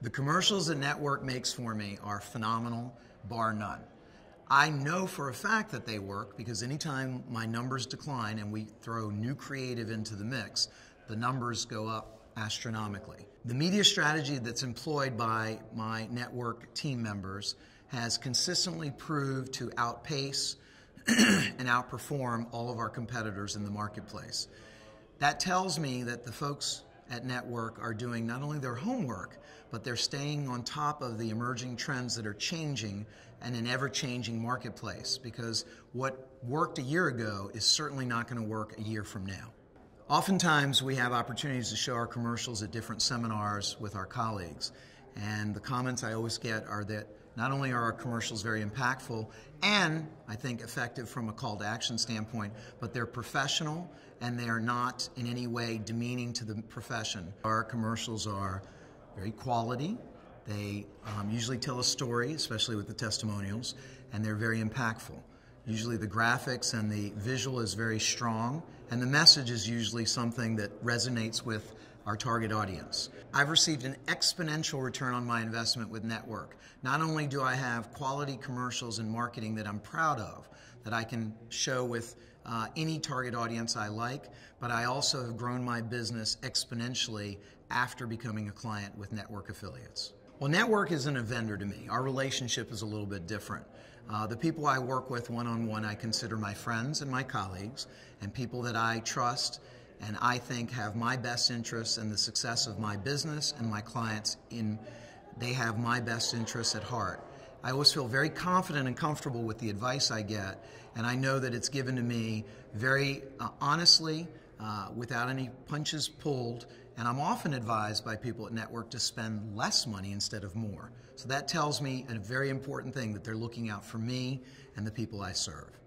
The commercials that Network makes for me are phenomenal, bar none. I know for a fact that they work because anytime my numbers decline and we throw new creative into the mix, the numbers go up astronomically. The media strategy that's employed by my Network team members has consistently proved to outpace and outperform all of our competitors in the marketplace. That tells me that the folks at Network are doing not only their homework, but they're staying on top of the emerging trends that are changing in an ever-changing marketplace, because what worked a year ago is certainly not going to work a year from now. Oftentimes we have opportunities to show our commercials at different seminars with our colleagues, and the comments I always get are that not only are our commercials very impactful and, I think, effective from a call to action standpoint, but they're professional and they are not in any way demeaning to the profession. Our commercials are very quality. They usually tell a story, especially with the testimonials, and they're very impactful. Usually the graphics and the visual is very strong, and the message is usually something that resonates with our target audience. I've received an exponential return on my investment with Network. Not only do I have quality commercials and marketing that I'm proud of, that I can show with any target audience I like, but I also have grown my business exponentially after becoming a client with Network affiliates. Well, Network isn't a vendor to me. Our relationship is a little bit different. The people I work with one-on-one I consider my friends and my colleagues, and people that I trust and I think have my best interests and the success of my business and my clients they have my best interests at heart. I always feel very confident and comfortable with the advice I get, and I know that it's given to me very honestly, without any punches pulled, and I'm often advised by people at Network to spend less money instead of more. So that tells me a very important thing, that they're looking out for me and the people I serve.